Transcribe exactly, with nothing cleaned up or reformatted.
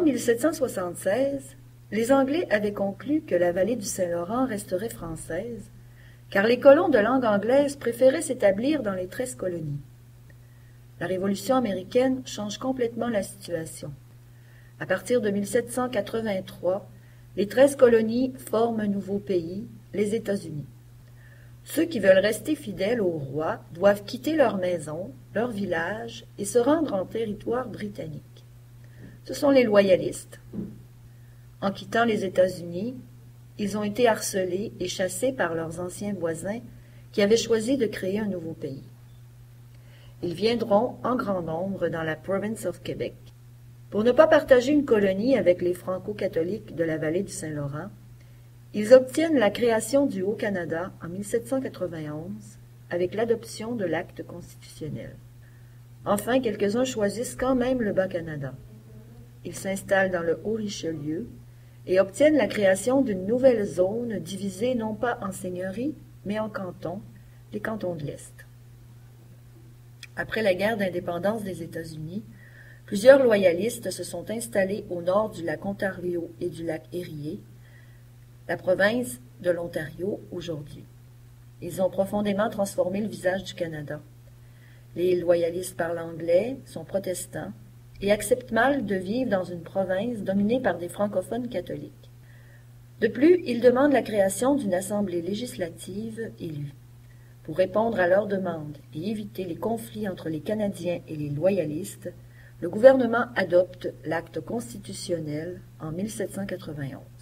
mille sept cent soixante-seize, les Anglais avaient conclu que la vallée du Saint-Laurent resterait française, car les colons de langue anglaise préféraient s'établir dans les treize colonies. La Révolution américaine change complètement la situation. À partir de mille sept cent quatre-vingt-trois, les treize colonies forment un nouveau pays, les États-Unis. Ceux qui veulent rester fidèles au roi doivent quitter leur maison, leur village et se rendre en territoire britannique. Ce sont les loyalistes. En quittant les États-Unis, ils ont été harcelés et chassés par leurs anciens voisins qui avaient choisi de créer un nouveau pays. Ils viendront en grand nombre dans la province of Québec. Pour ne pas partager une colonie avec les franco-catholiques de la vallée du Saint-Laurent, ils obtiennent la création du Haut-Canada en mille sept cent quatre-vingt-onze avec l'adoption de l'acte constitutionnel. Enfin, quelques-uns choisissent quand même le Bas-Canada. Ils s'installent dans le Haut-Richelieu et obtiennent la création d'une nouvelle zone divisée non pas en seigneuries, mais en cantons, les cantons de l'Est. Après la guerre d'indépendance des États-Unis, plusieurs loyalistes se sont installés au nord du lac Ontario et du lac Erie, la province de l'Ontario aujourd'hui. Ils ont profondément transformé le visage du Canada. Les loyalistes parlent anglais, sont protestants et acceptent mal de vivre dans une province dominée par des francophones catholiques. De plus, ils demandent la création d'une assemblée législative élue. Pour répondre à leurs demandes et éviter les conflits entre les Canadiens et les loyalistes, le gouvernement adopte l'acte constitutionnel en mille sept cent quatre-vingt-onze.